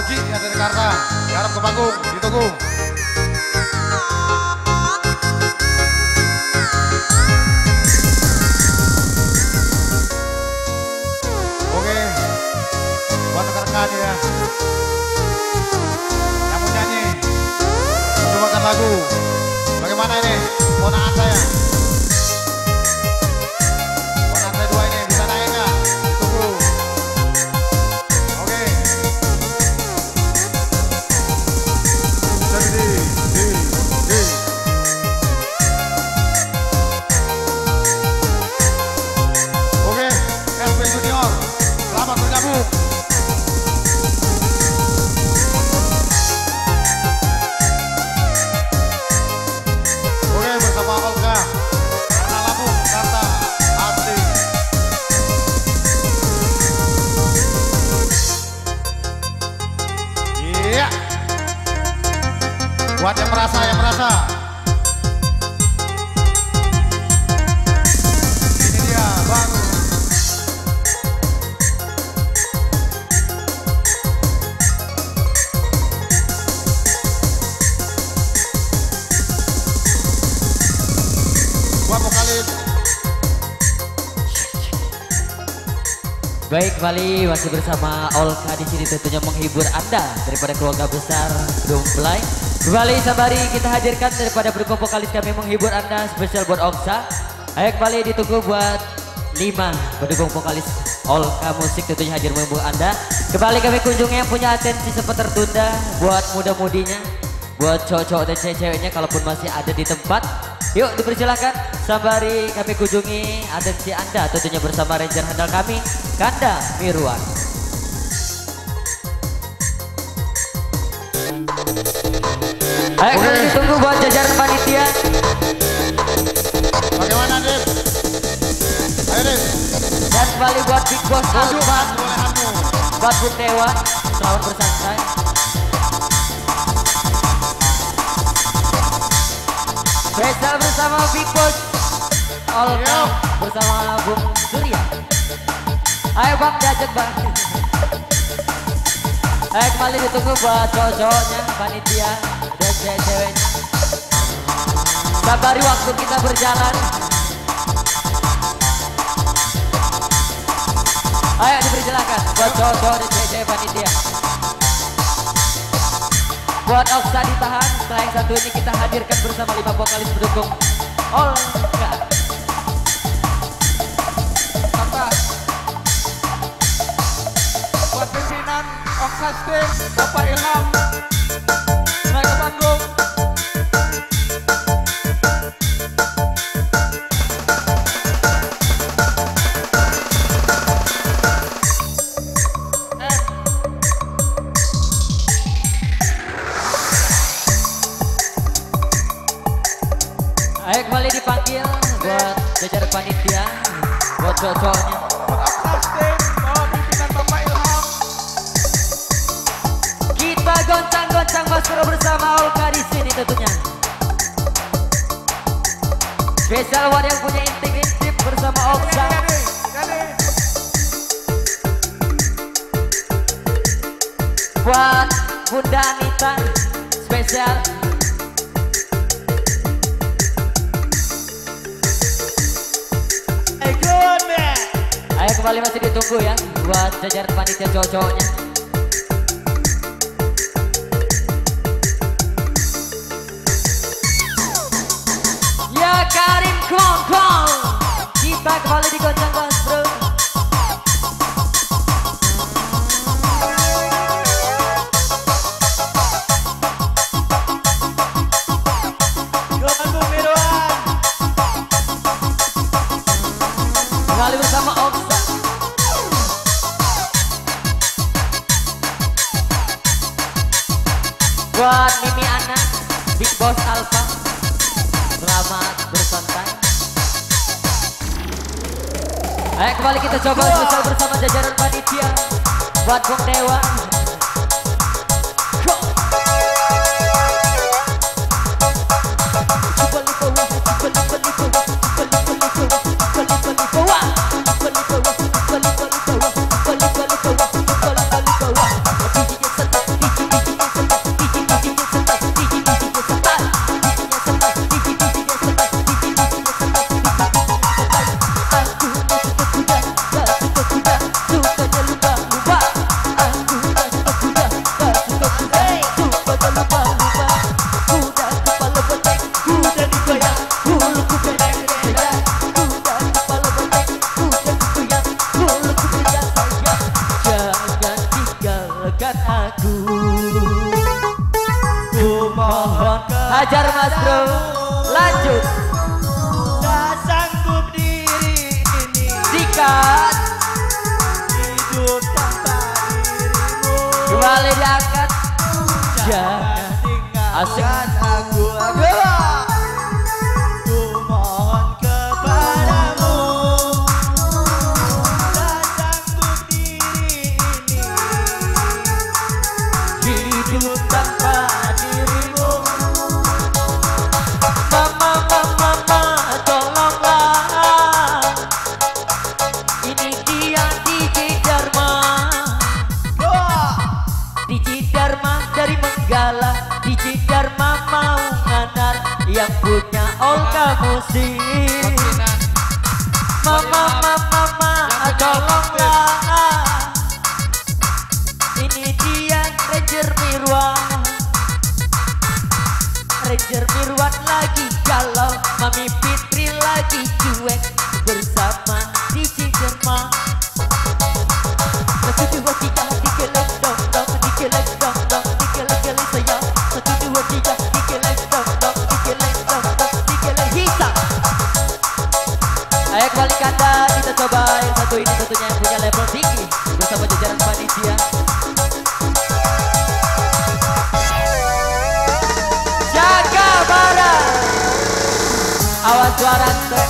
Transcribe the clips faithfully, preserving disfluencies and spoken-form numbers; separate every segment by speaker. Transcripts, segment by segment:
Speaker 1: Oji yang dari Jakarta, garap ke panggung, ditunggu. Oke, buat rekan-rekan ya. Yang mau nyanyi, mencobakan lagu. Bagaimana ini? Ponaan saya. Ponaan saya dua ini bisa naik nggak? Ditunggu. Oke. Jadi di, di, di. Oke, S P Junior, selamat bergabung. Oke, bersama Olka, karena lampung, Jakarta, asik. Iya. Buat yang merasa, yang merasa. Ini dia, baru. Buat vokalis.
Speaker 2: Baik, kembali masih bersama Olka di sini tentunya menghibur Anda daripada keluarga besar Gedung Belai. Kembali sembari kita hadirkan daripada berikut vokalis kami menghibur Anda spesial buat Oksa. Ayo kembali ditunggu buat lima pendukung vokalis Olka Musik tentunya hadir menghibur Anda. Kembali kami kunjungi yang punya atensi sempat tertunda buat muda-mudinya, buat cowok-cowok dan cewek-ceweknya kalaupun masih ada di tempat. Yuk dipersilakan sembari kami kunjungi atensi Anda tentunya bersama ranger handal kami Kanda Miruan. Ayo kami ditunggu buat jajaran panitia.
Speaker 1: Bagaimana, Dip? Ayo, Dip.
Speaker 2: Dan kembali buat Big Boss Alfa,
Speaker 1: Bolehanmu.
Speaker 2: buat Bung Dewa, selamat bersantai. Spesial bersama Big Boss Olka bersama Bung Surya. Ayo Bang, diajak Bang. Ayo kembali ditunggu buat cowok-cowoknya, panitia dan cewek-ceweknya. Sabari waktu kita berjalan. Ayo dipersilakan buat cowok-cowok dan cewek-cewek panitia. Buat Oksa ditahan, setelah yang satu ini kita hadirkan bersama lima vokalis pendukung Olka.
Speaker 3: Maka buat pimpinan Oksastudio, Bapak Ilham, naik ke panggung.
Speaker 2: Ayo kembali dipanggil buat jajaran panitia, buat cowok-cowoknya.
Speaker 3: Buat Oksastudio, bawa pimpinan Bapak Ilham.
Speaker 2: Kita goncang-goncang Mas Bro bersama Olka di sini tentunya. Spesial buat yang punya intip-intip bersama Oksa.
Speaker 3: Jadi, jadi.
Speaker 2: Buat Bunda Anita, spesial. Ayo kembali masih ditunggu ya buat jajaran panitia cowok-cowoknya. Ya Karim Kong-Kong, kita kembali digoncang Mas Bro.
Speaker 3: Lampung Miruan.
Speaker 2: Kembali bersama Oksa. Buat Mimi Anak, Big Boss Alfa, selamat bersantai. Ayo kembali kita coba spesial bersama jajaran panitia. Buat Bung Dewa. Go. Hajar Mas Bro. Lanjut.
Speaker 4: Tak sanggup diri ini
Speaker 2: Sikat.
Speaker 4: hidup tanpa dirimu.
Speaker 2: Kembali diangkat. Jangan. Asik.
Speaker 4: Tinggalkan aku, aku. Ku mohon kepadamu. Tak sanggup diri ini hidup tanpa dirimu.
Speaker 2: Mama, mama, mama, tolonglah. Ini dia D J Dharma. D J Dharma dari Menggala. D J Dharma mau nganar yang punya Olka Musik. Mama, mama, mama, tolonglah. Ini dia Ranger Mirwan. Ranger Mirwan lagi galau, Mami Fitri lagi cuek bersama D J Dharma. Satu dua tiga dikelek dong dong, dikelek dong dong, dikelek kelek sayang. Satu dua tiga dikelek dong dong, dikelek dong dong, dikelek hitam. Ayo kembali kanda, kita coba yang satu ini tentunya yang punya level tinggi bersama jajaran panitia. Jaga barang, awas suara trek.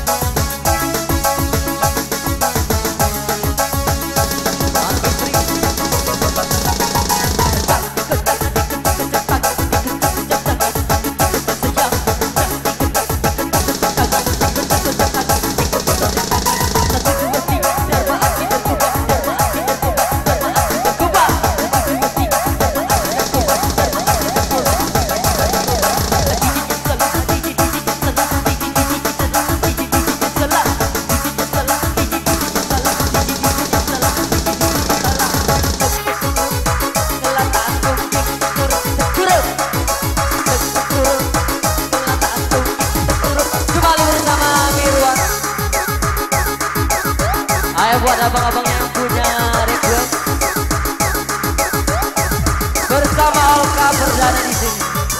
Speaker 2: Buat abang-abang yang punya request bersama Olka perdana di sini.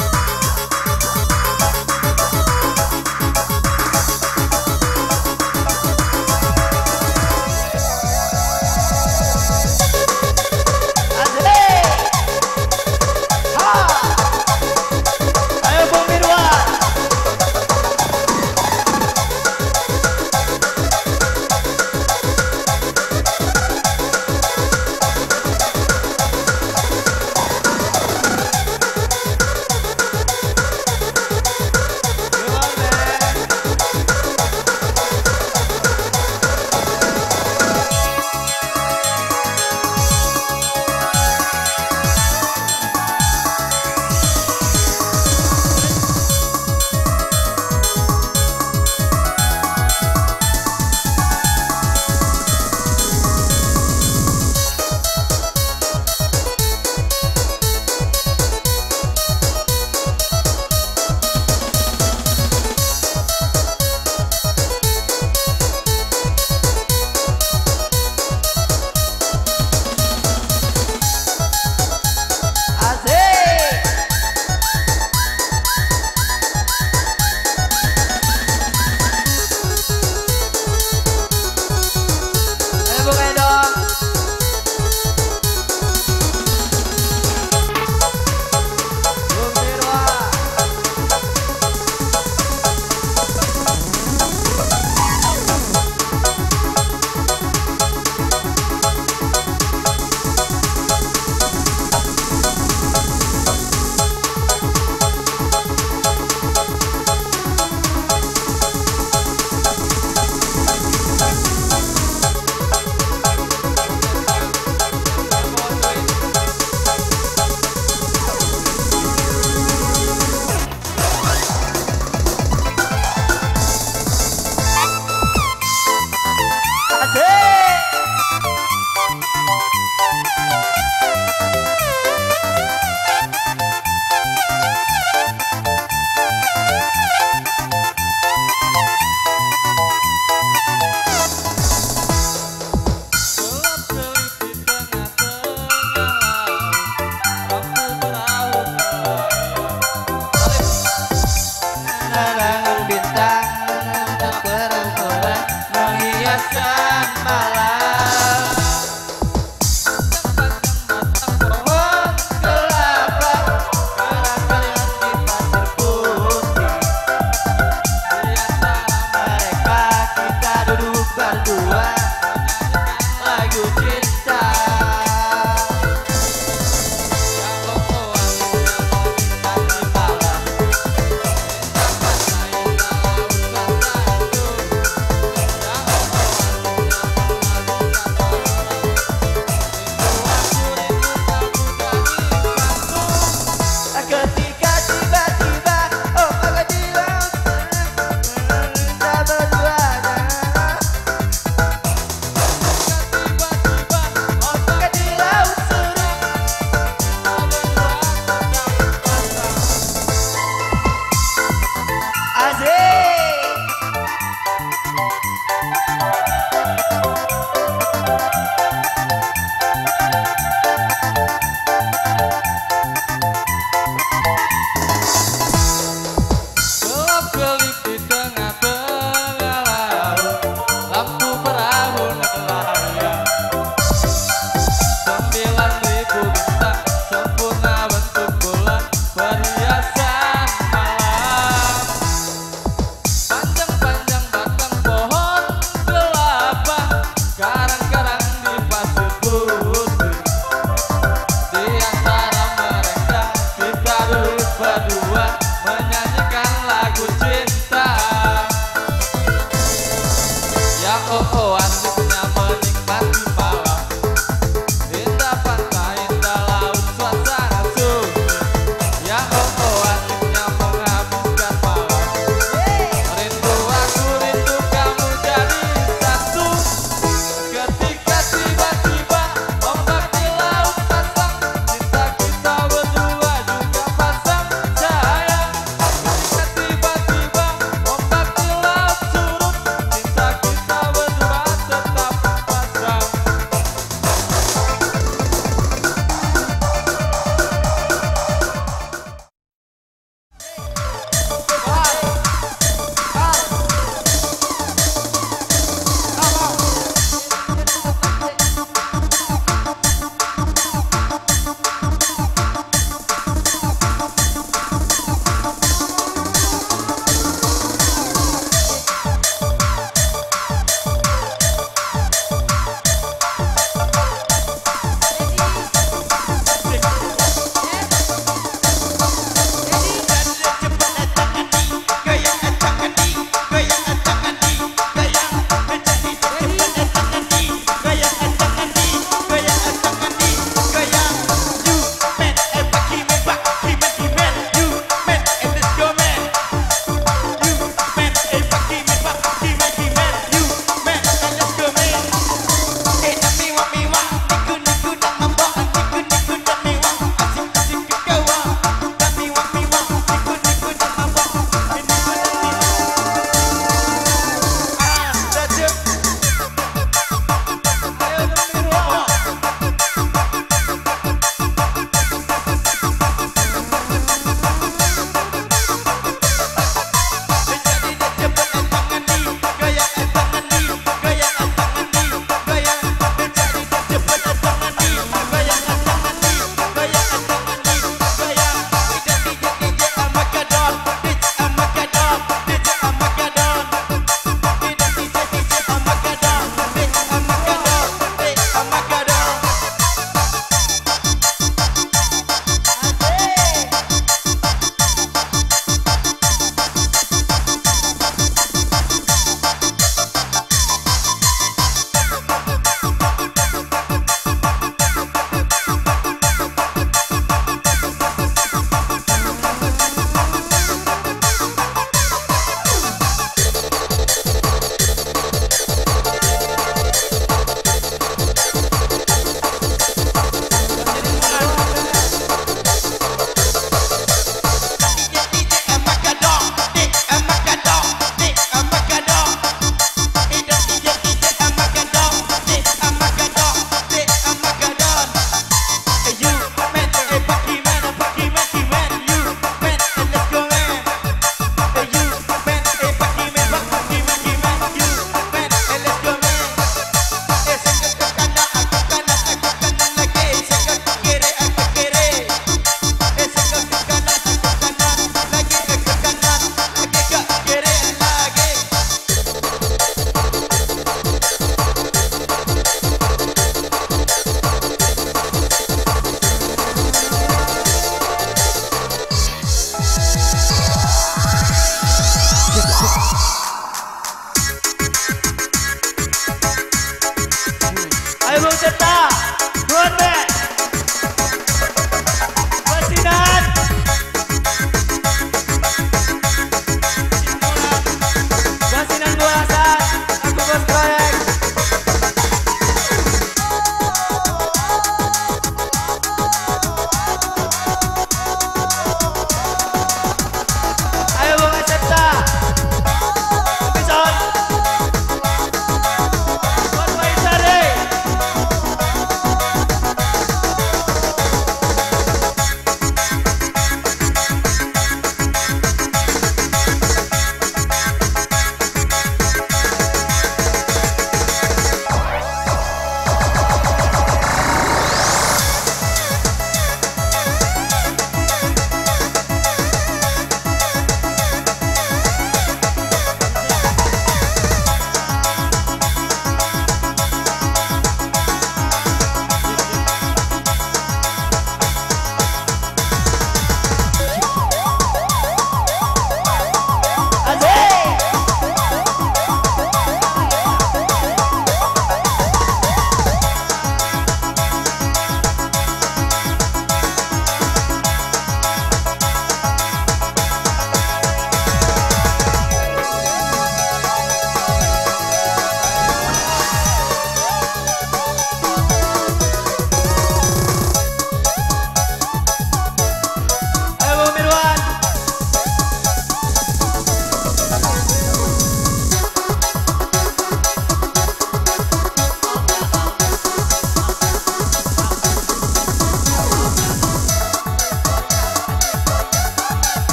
Speaker 4: Ayo Bung Mirwan.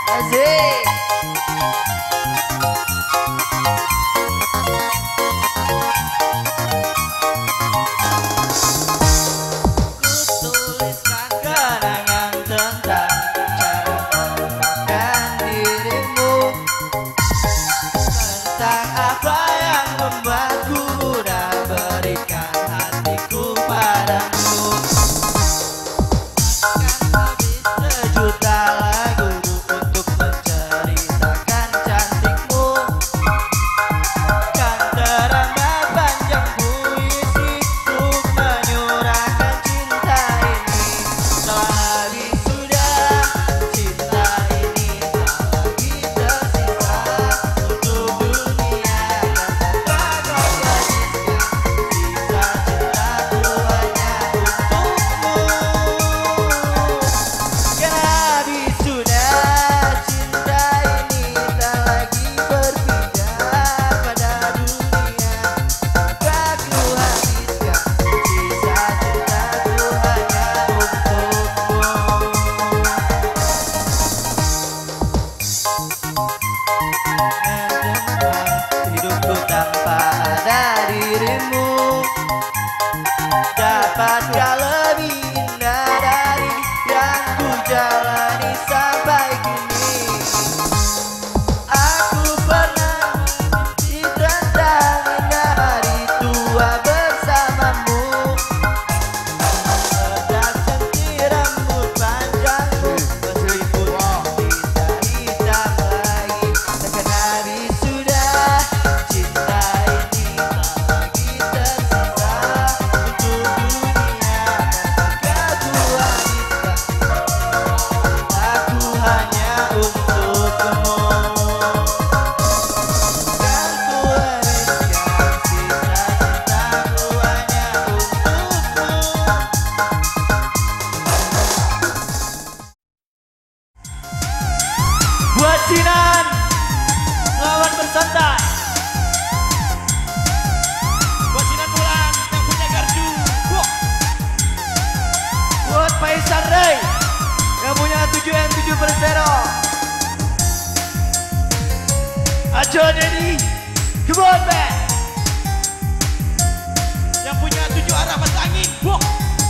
Speaker 4: Asik. Kutuliskan kenangan tentang cara mengungkapkan dirimu, tentang apa yang membuatku mudah berikan hatiku padamu. Akan habis sejuta lagu untuk menceritakan cantikmu, kan terlambat panjang puisi untuk menyurahkan cinta ini. Telah habis sudah cinta ini, tak lagi tersisa untuk dunia. Kata kau gadiskan, sisa cintaku hanya untukmu. Kan habis sudah cinta ini, tak lagi berpindah pada dunia. Maka ku habiskan sisa cintaku hanya untukmu. Hidupku tanpa ada dirimu, dapatkah lebih indah dari yang ku jalani sampai kini. Aku pernah mimpi tentang indah hari tua bersamamu, sedang cantik rambut panjangmu, meskipun tidak hitam lagi. Takkan habis sudah cinta ini, tak lagi tersisa untuk dunia. Maka ku habiskan aku hanya untukmu. Kan ku habiskan sisa cintaku hanya untukmu. Buat Sinan, lawan bersantai.
Speaker 3: Buat Sinan Bulan yang punya gardu. Wah.
Speaker 4: Buat Faisal Ray yang punya tujuh M tujuh Persero. Ajo Dedi, come on man.
Speaker 3: Yang punya tujuh arah mata angin. Wah.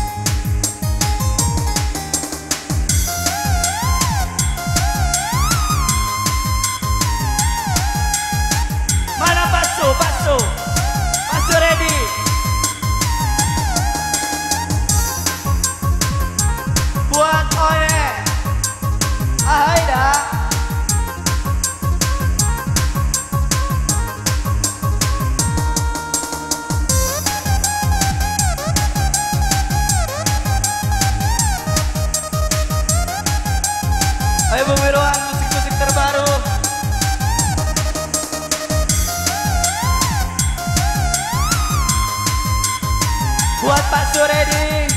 Speaker 4: Mana Pasu, Pasu, Pasu ready. Buat Oye, Aida. Ayo Bung Wirwan, musik-musik terbaru. Buat Pak Suredi.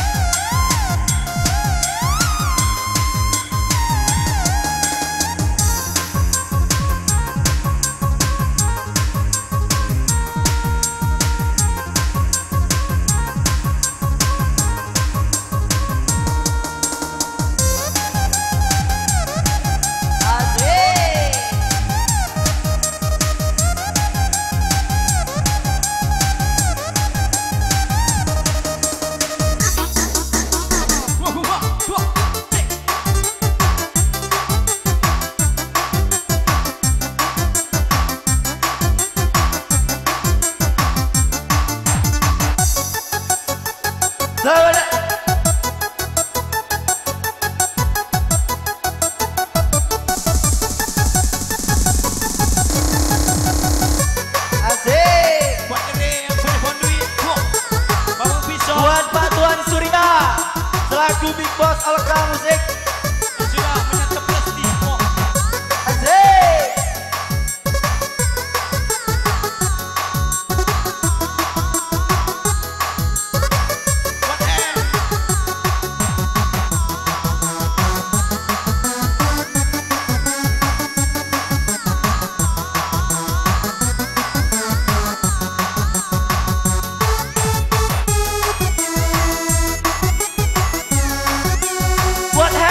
Speaker 4: Asik.
Speaker 3: Wah, wah, wah. Hey.
Speaker 4: Selamat. Asik.
Speaker 3: Buat Ede yang punya konduit. Wah. Bambang Pisau.
Speaker 4: Buat Pak Tuan Surina selaku Big Boss Olka Musik.
Speaker 3: Yang sudah menyantap plastik. Wah.
Speaker 4: Asik.
Speaker 3: Buat M.
Speaker 4: Buat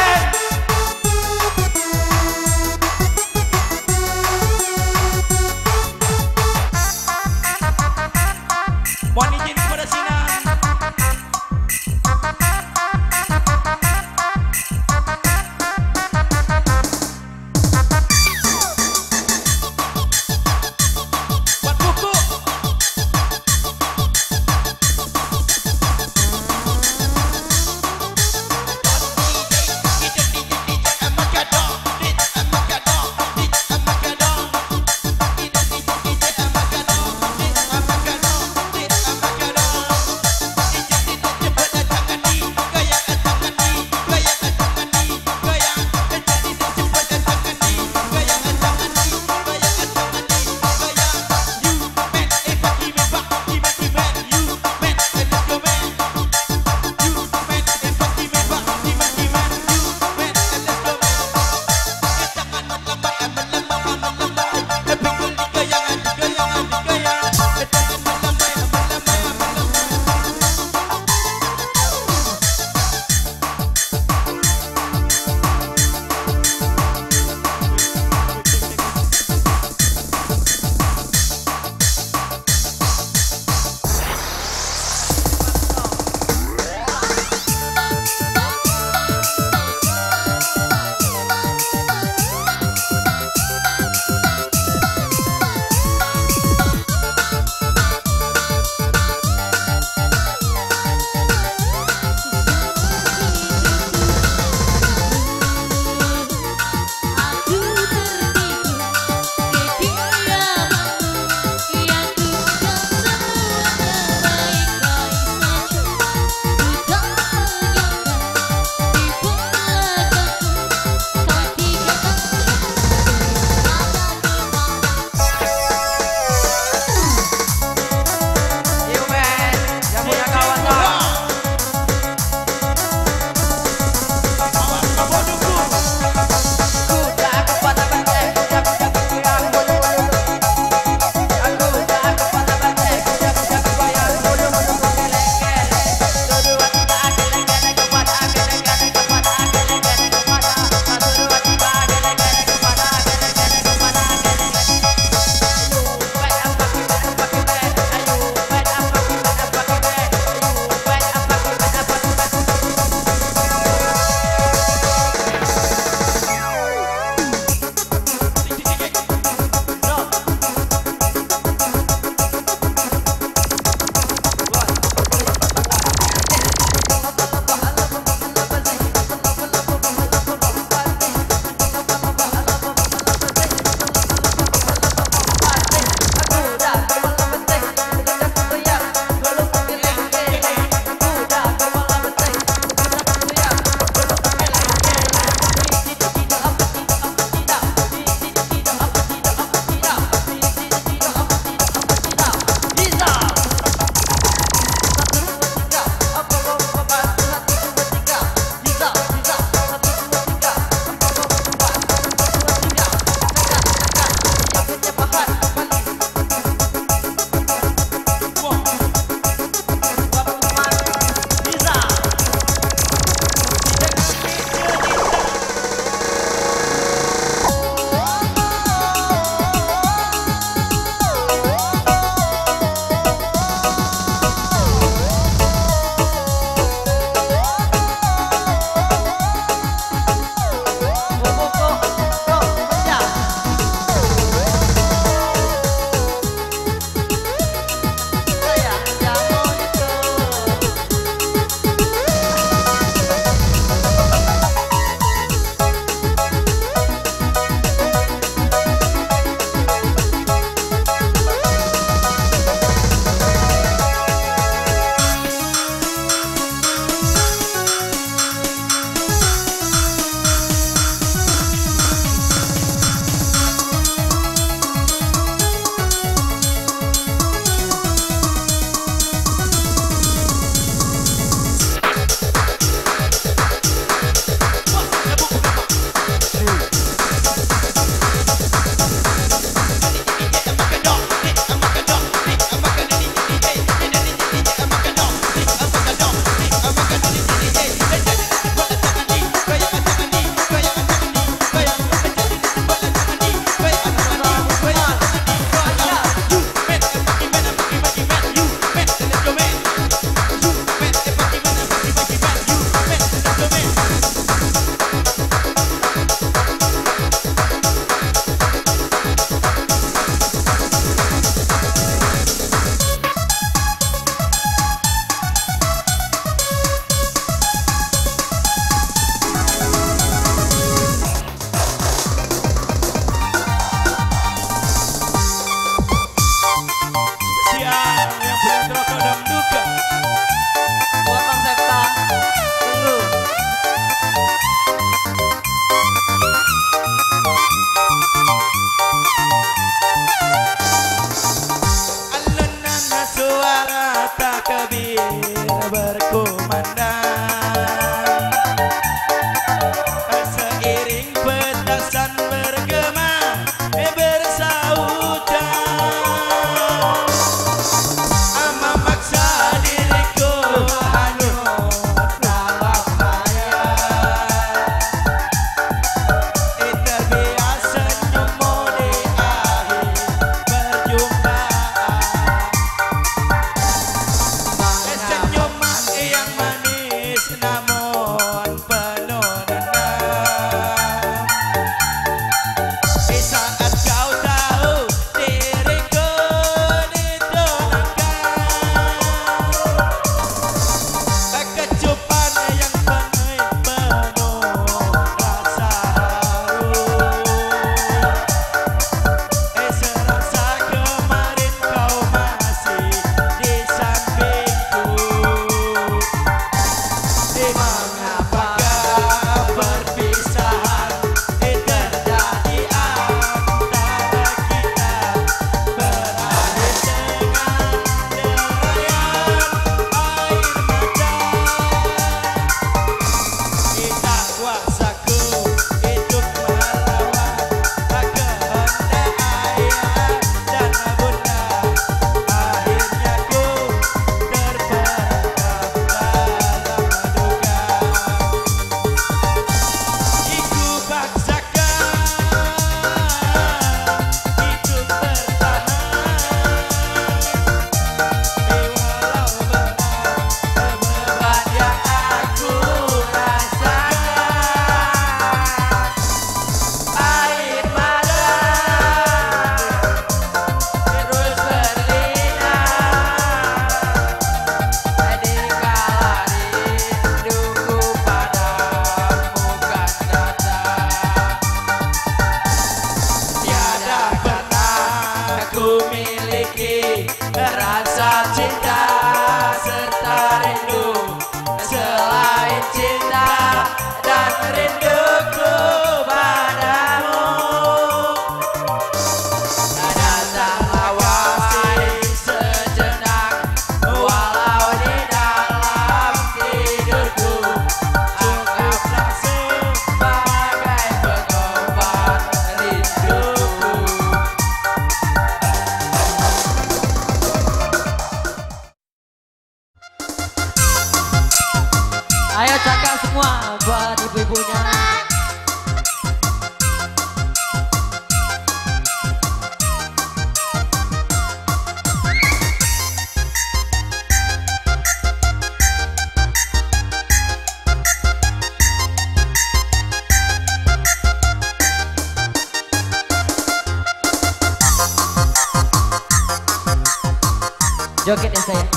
Speaker 2: Joget ya saya.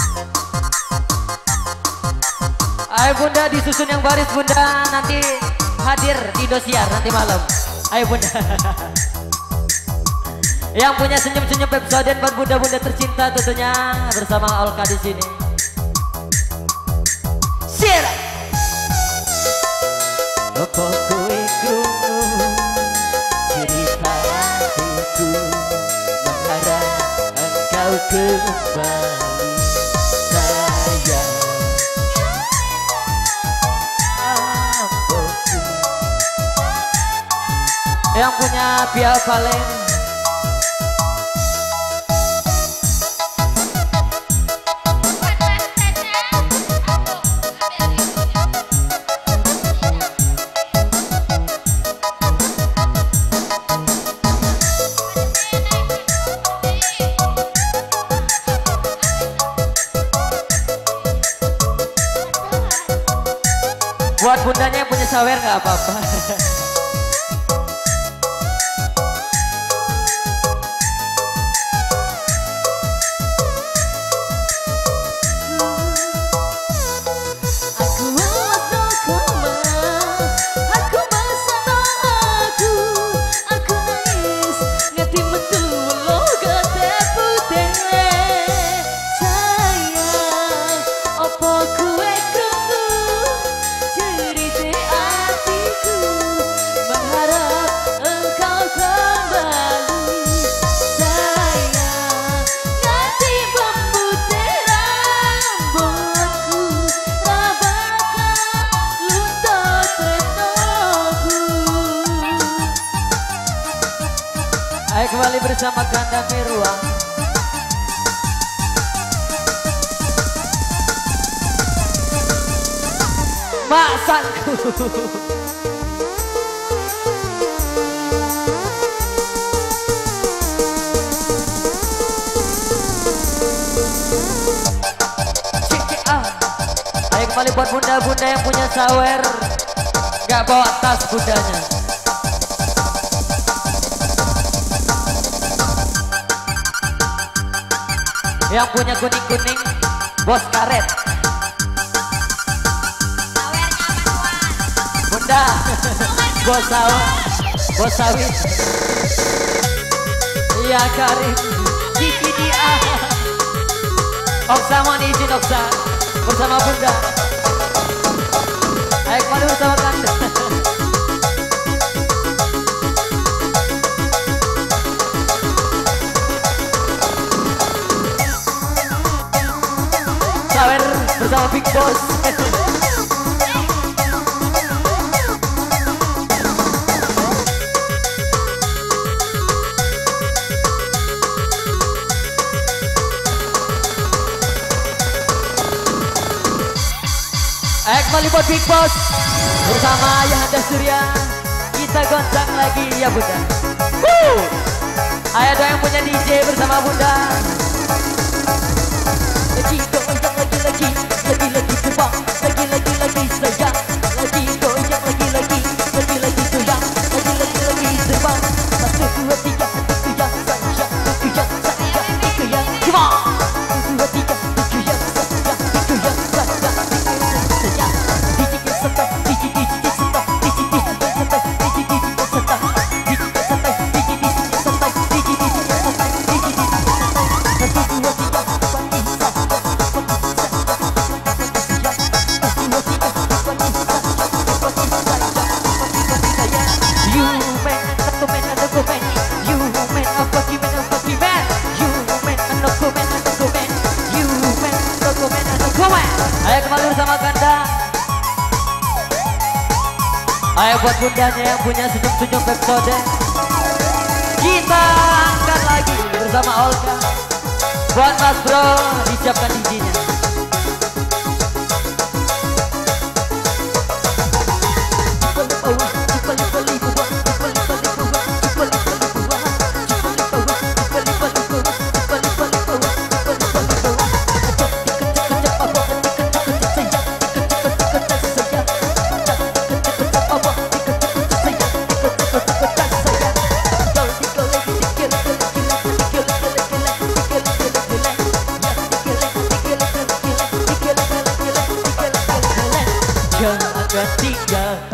Speaker 2: Ayo bunda disusun yang baris bunda, nanti hadir di Indosiar nanti malam. Ayo bunda. Yang punya senyum-senyum episode buat bunda-bunda tercinta tentunya bersama Olka di sini. Share. Apa kowe krungu cerita hatiku, mengharap engkau kembali sayang. Yang punya Pia Valen. Buat bundanya yang punya sawer nggak apa-apa. Ayo kembali bersama Ganda Meruang. Masanku. Ayo kembali buat bunda-bunda yang punya sawer, gak bawa tas bundanya. Yang punya kuning-kuning, bos karet. Bunda, bos sawit, bos sawit. Iya Karim, Kiki dia. Oksa mau diizin Oksa bersama bunda. Ayo kembali bersama Kanda. Sawer bersama Big Boss. Ayo kembali buat Big Boss bersama Ayahanda Surya. Kita goncang lagi ya bunda. Woo! Ayo ada yang punya D J bersama bunda. Lagi goyang lagi lagi lagi lagi goyang lagi lagi lagi sayang lagi goyang lagi lagi lagi lagi goyang lagi lagi lagi terbang satu dua tiga goyang sayang goyang sayang goyang come on satu dua tiga goyang sayang goyang sayang sayang dikit santai dikit dikit santai dikit dikit santai dikit dikit santai dikit santai dikit dikit santai dikit dikit santai dikit dikit santai satu dua tiga Ayo kembali bersama Ganda. Ayo buat bundanya yang punya senyum-senyum episode, kita angkat lagi bersama Olka. Buat Mas Bro disiapkan D J-nya.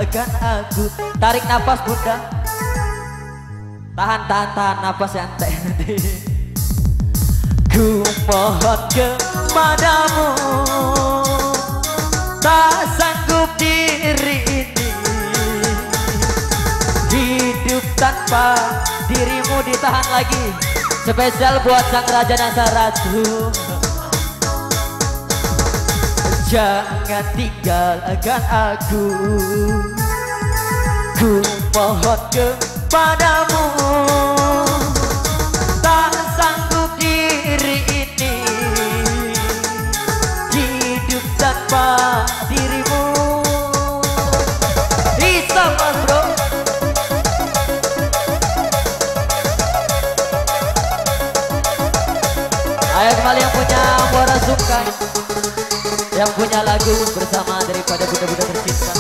Speaker 2: akan aku. Tarik napas bunda. Tahan, tahan, tahan napas yang nanti. Ku mohon kepadamu, tak sanggup diri ini hidup tanpa dirimu. Ditahan lagi. Spesial buat sang raja dan sang ratu. Jangan tinggalkan aku. Ku mohon kepadamu, tak sanggup diri ini hidup tanpa dirimu. Bisa mas bro. Ayo kembali yang punya Muara Suka, yang punya lagu bersama daripada bunda-bunda tercinta.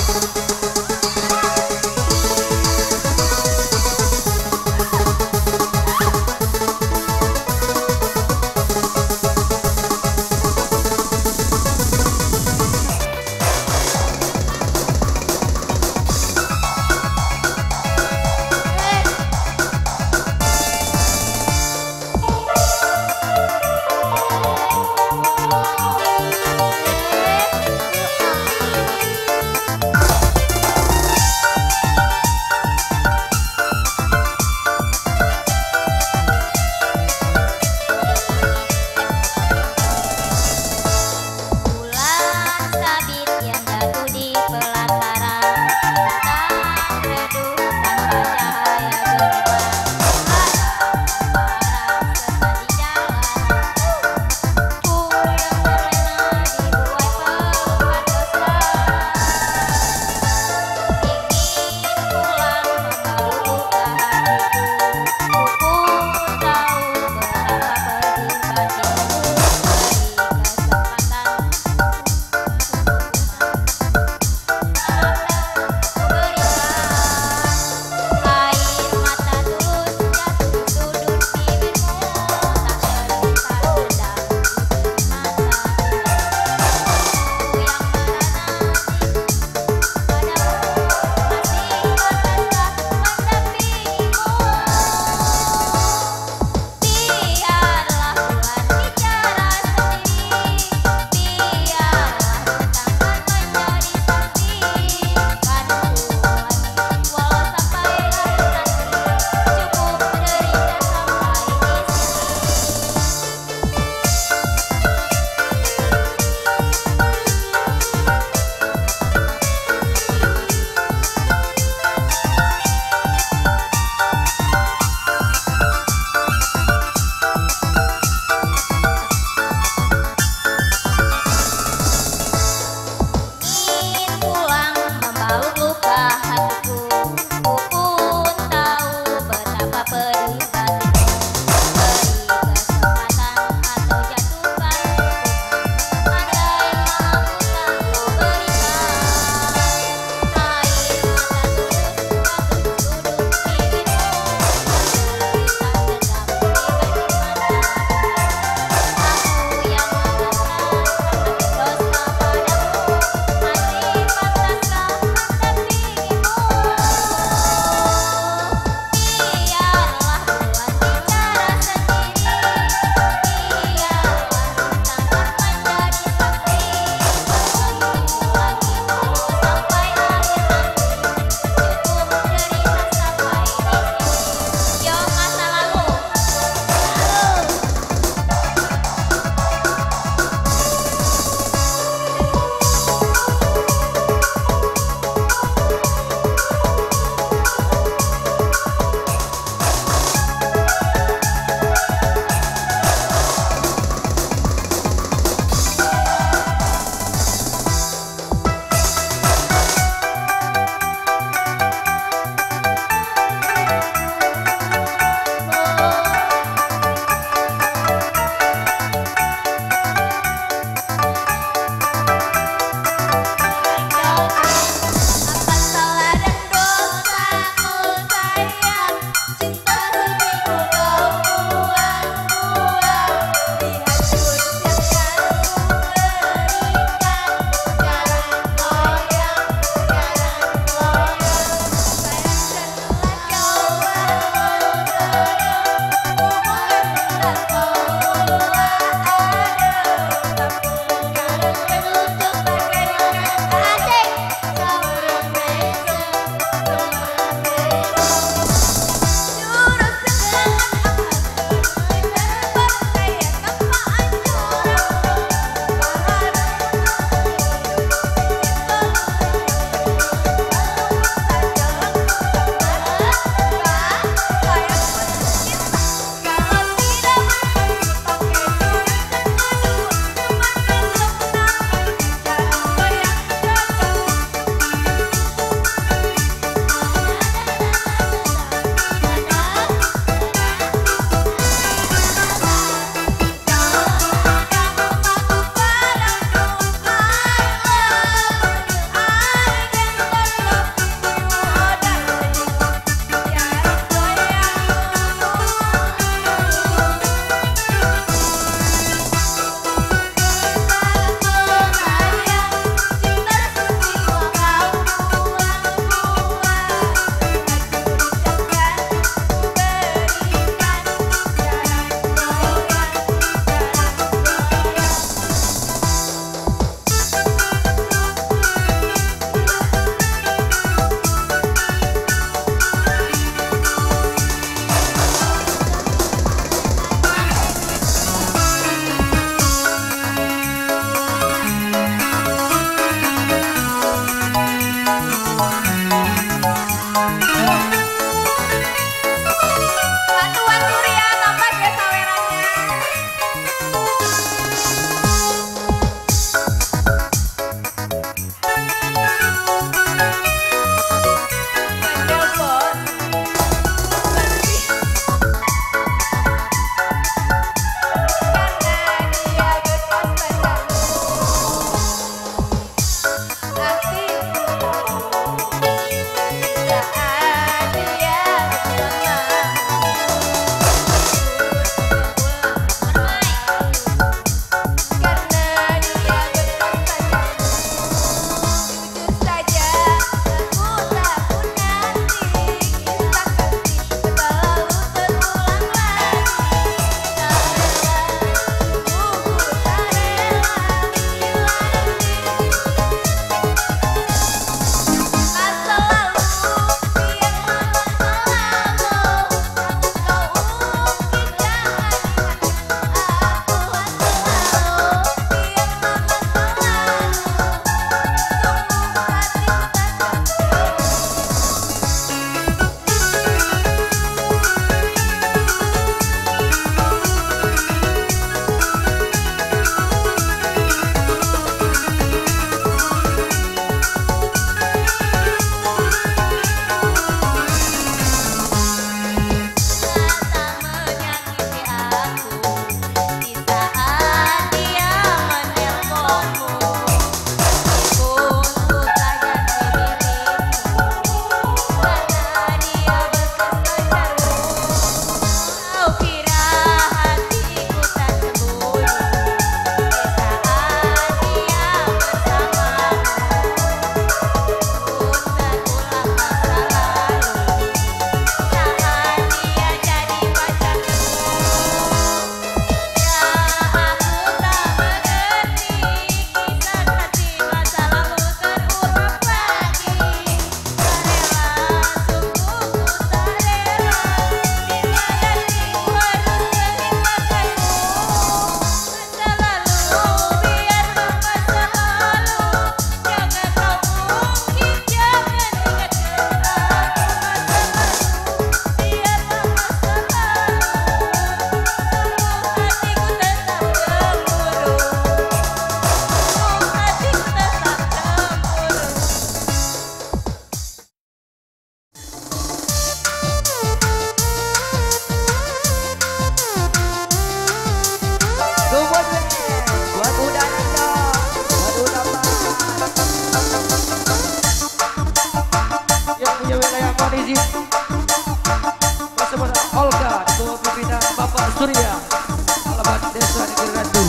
Speaker 5: bersama Olka Ketua Pimpinan Bapak Surya Alamat Desa Negeri Randu.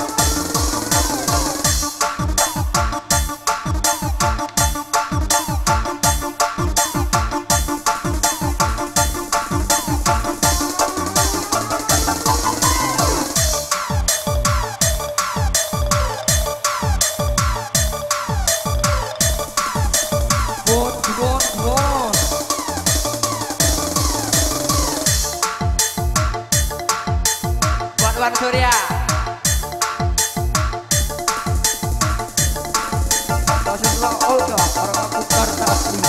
Speaker 5: Bon, bon, bon. Buat Wan Surya. Kasihlah Olga, orang aku karena asli.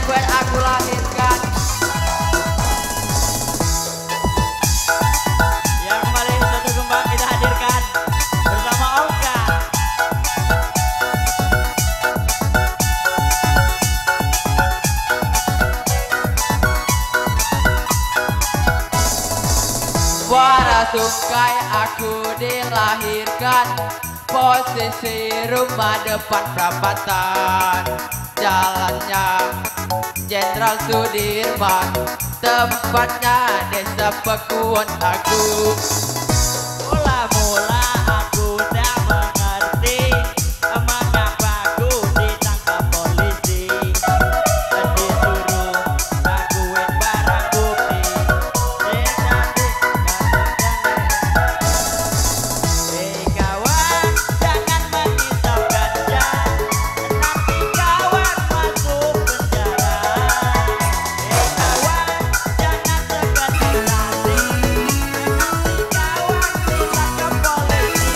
Speaker 4: buat aku lahirkan.
Speaker 3: Ya kembali satu kembang kita hadirkan bersama Olka.
Speaker 4: Suara tungkai aku dilahirkan, posisi rumah depan perapatan, jalannya Jenderal Sudirman, tempatnya desa Pekuan Agung.
Speaker 3: Mula-mula aku tak mengerti mengapa aku ditangkap polisi. Disuruh ngakuin barang bukti. Hei kawan, jangan menghisap ganja, nanti kawan masuk penjara. Hei kawan, jangan sekadar nanti, nanti kawan ditangkap polisi.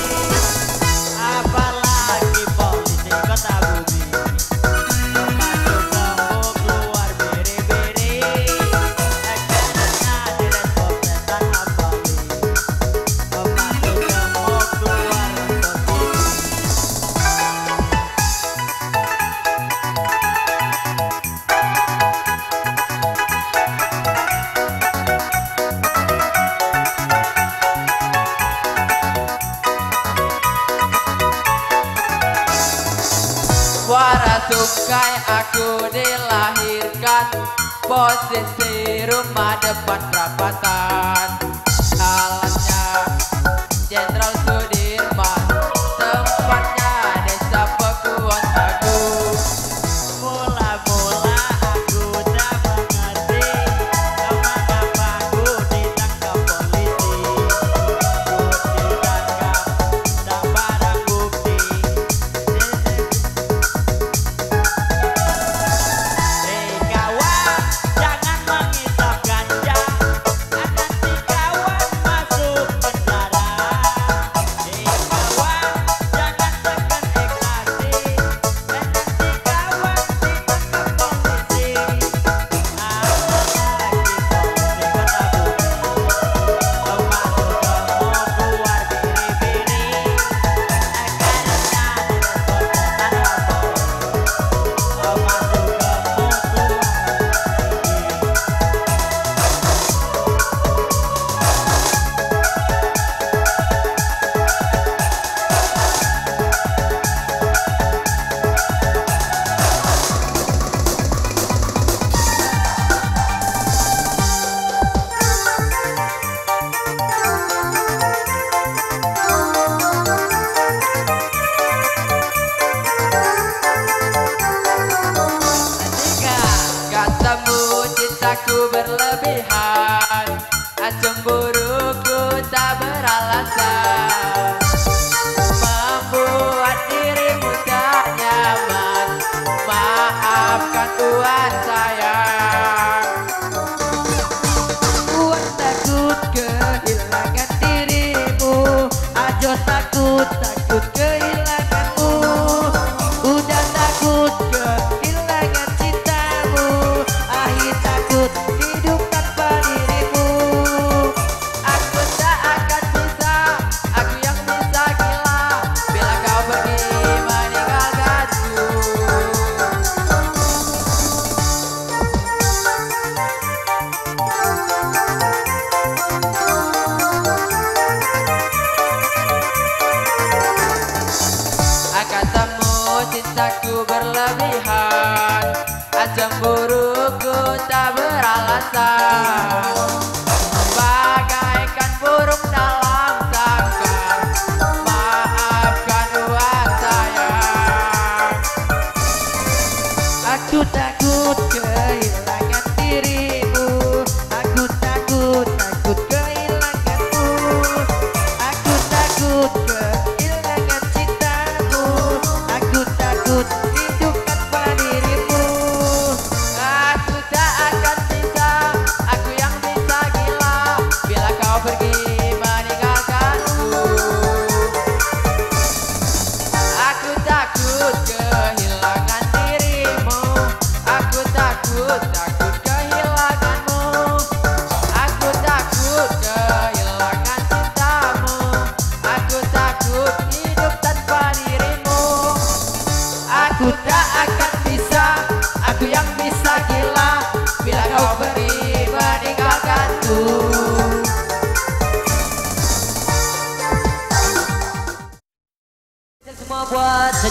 Speaker 3: Apalagi polisi kota bumi, masuk kamu keluar biri-biri, karena direspon setan apali, masuk kamu keluar posisi.
Speaker 4: Suara tungkai aku dilahirkan, posisi rumah depan perapatan, jalannya Jenderal Sudirman, tempatnya desa Pekuan Agung.
Speaker 3: Mula-mula aku tak mengerti mengapa aku ditangkap polisi. Aku ditangkap dan barang bukti. Hei kawan, jangan menghisap ganja, nanti kawan masuk penjara. Hei kawan, jangan tekan ekstasi, nanti kawan ditangkap polisi. Apalagi polisi kota bumi, masuk kamu keluar biri-biri, karena direspon setan apali, masuk kamu keluar
Speaker 4: Katamu cintaku berlebihan, cemburuku tak beralasan, membuat dirimu tak nyaman. Maafkan tuan sayang, tuan takut kehilangan dirimu, ajo takut takut kehilanganmu, udah takut kehilangan cintamu, akhir takut hidup tanpa dirimu. Aku tak akan bisa, aku yang bisa gila bila kau pergi meninggalkanku. Katamu cintaku berlebihan, cemburuku tak beralasan, bagaikan burung dalam sangkar. Maafkan tuan sayang, aku takut kehilangan dirimu, aku takut takut kehilanganmu, aku takut kehilangan cintamu, aku takut hidup tanpa dirimu. Aku tak akan bisa, aku yang bisa gila bila kau pergi meninggalkanku. Aku takut kehilangan dirimu, aku takut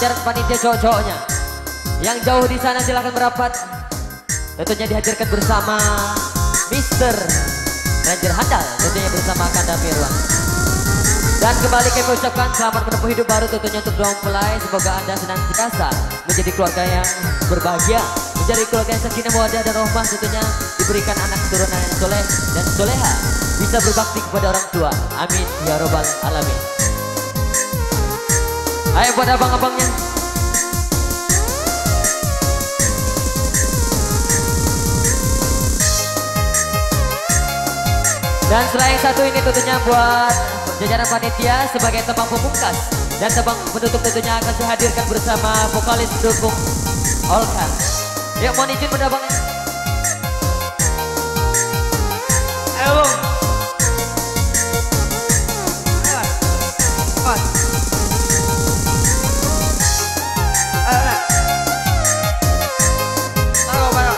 Speaker 2: jajaran panitia cowok-cowoknya. Yang jauh di sana silahkan merapat. Tentunya dihadirkan bersama Mister Ranger Handal, tentunya bersama Kanda Mirwan. Dan kembali kami ucapkan selamat menempuh hidup baru tentunya untuk mempelai. Semoga Anda senantiasa menjadi keluarga yang berbahagia, menjadi keluarga yang sakinah mawaddah dan rahmah, tentunya diberikan anak keturunan yang soleh dan soleha, bisa berbakti kepada orang tua. Amin ya robbal alamin. Ayo buat abang-abangnya. Dan selain satu ini tentunya buat jajaran panitia sebagai tebang pemungkas dan tebang penutup tentunya akan saya hadirkan bersama vokalis pendukung Olka. Yuk mohon izin pada abangnya.
Speaker 4: Ayo Bung. Ayo. Ayo. Ayo, ayo.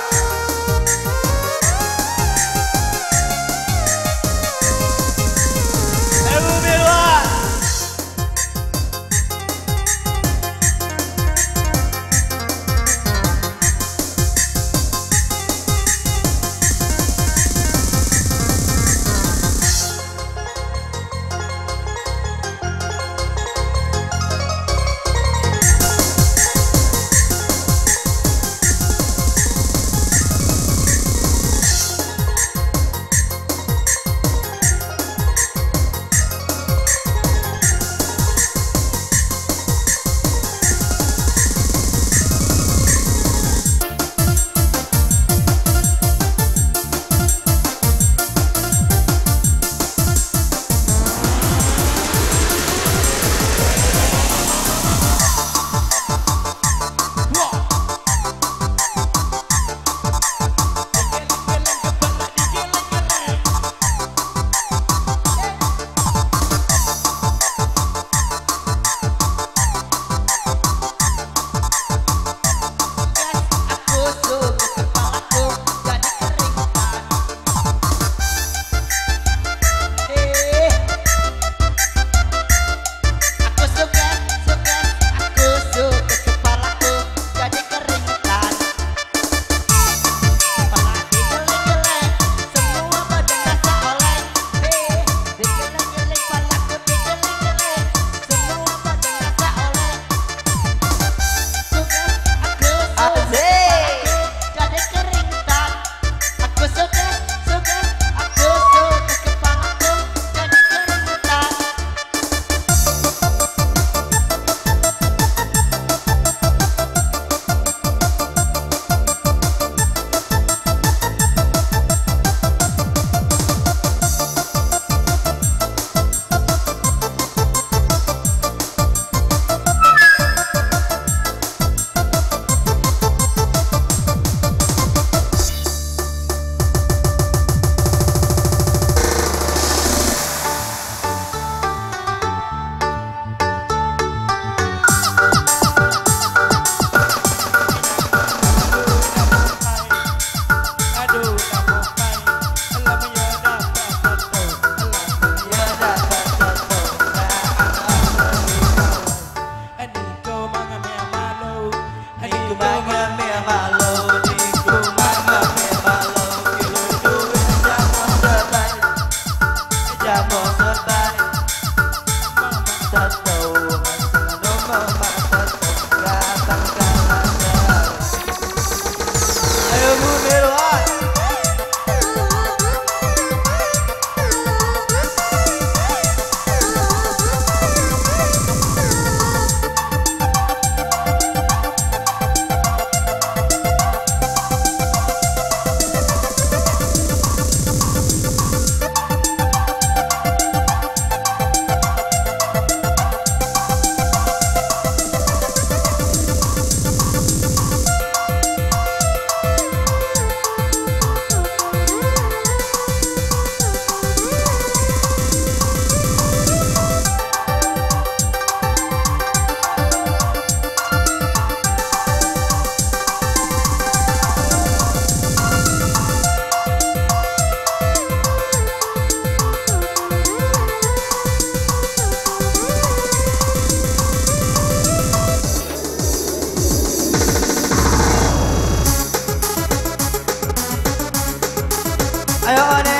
Speaker 4: Ayo one